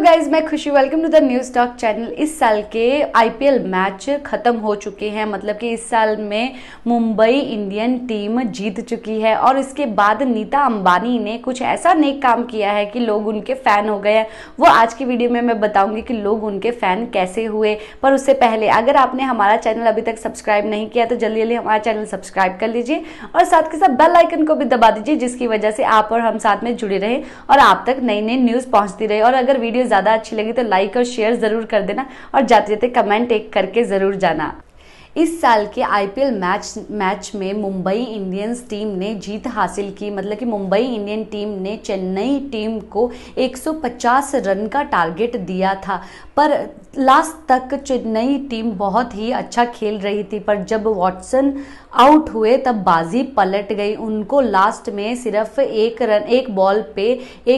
Guys मैं खुशी, welcome to the News Talk channel. इस साल के आईपीएल मैच खत्म हो चुके हैं, मतलब कि इस साल में मुंबई इंडियन टीम जीत चुकी है और इसके बाद नीता अंबानी ने कुछ ऐसा नेक काम किया है कि लोग उनके फैन हो गए हैं। वो आज की वीडियो में मैं बताऊंगी कि लोग उनके फैन कैसे हुए। पर उससे पहले अगर आपने हमारा चैनल अभी तक सब्सक्राइब नहीं किया तो जल्दी जल्दी हमारा चैनल सब्सक्राइब कर लीजिए और साथ के साथ बेल आइकन को भी दबा दीजिए, जिसकी वजह से आप और हम साथ में जुड़े रहे और आप तक नई नई न्यूज पहुंचती रहे। और अगर वीडियो ज्यादा अच्छी लगी तो लाइक और शेयर जरूर कर देना और जाते जाते कमेंट एक करके जरूर जाना। इस साल के आईपीएल मैच में मुंबई इंडियंस टीम ने जीत हासिल की, मतलब कि मुंबई इंडियन टीम ने चेन्नई टीम को 150 रन का टारगेट दिया था। पर लास्ट तक चेन्नई टीम बहुत ही अच्छा खेल रही थी, पर जब वॉटसन आउट हुए तब बाजी पलट गई। उनको लास्ट में सिर्फ एक बॉल पे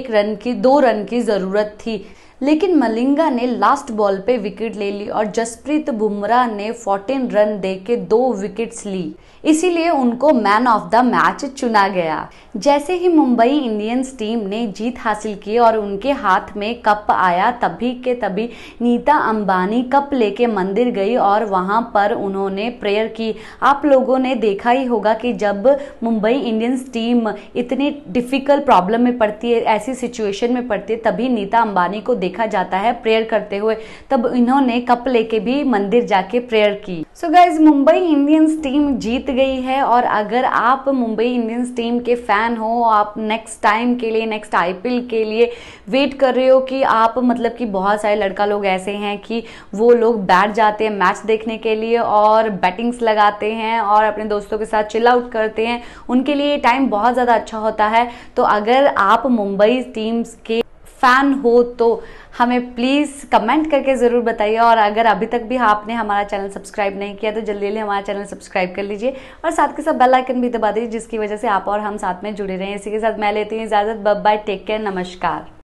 2 रन की जरूरत थी, लेकिन मलिंगा ने लास्ट बॉल पे विकेट ले ली और जसप्रीत बुमराह ने 14 रन देके 2 विकेट्स ली, इसीलिए उनको मैन ऑफ द मैच चुना गया। जैसे ही मुंबई इंडियंस टीम ने जीत हासिल की और उनके हाथ में कप आया, तभी के तभी नीता अंबानी कप लेके मंदिर गई और वहां पर उन्होंने प्रेयर की। आप लोगों ने देखा ही होगा कि जब मुंबई इंडियंस टीम इतनी डिफिकल्ट प्रॉब्लम में पड़ती है, ऐसी सिचुएशन में पड़ती है, तभी नीता अंबानी को देखा जाता है प्रेयर करते हुए। तब इन्होंने कप लेके भी मंदिर जाके प्रेयर की। So guys, Mumbai Indians team जीत गई है और अगर आप मुंबई इंडियंस टीम के फैन हो, आप नेक्स्ट टाइम के लिए, नेक्स्ट आईपीएल के लिए वेट कर रहे हो कि आप, मतलब कि बहुत सारे लड़का लोग ऐसे हैं कि वो लोग बैठ जाते हैं मैच देखने के लिए और बैटिंग्स लगाते हैं और अपने दोस्तों के साथ चिल आउट करते हैं, उनके लिए टाइम बहुत ज़्यादा अच्छा होता है। तो अगर आप मुंबई टीम्स के फैन हो तो हमें प्लीज़ कमेंट करके ज़रूर बताइए। और अगर अभी तक भी आपने हमारा चैनल सब्सक्राइब नहीं किया तो जल्दी जल्दी हमारा चैनल सब्सक्राइब कर लीजिए और साथ के साथ बेल आइकन भी दबा दीजिए, जिसकी वजह से आप और हम साथ में जुड़े रहें। इसी के साथ मैं लेती हूँ इजाज़त। बाय बाय, टेक केयर, नमस्कार।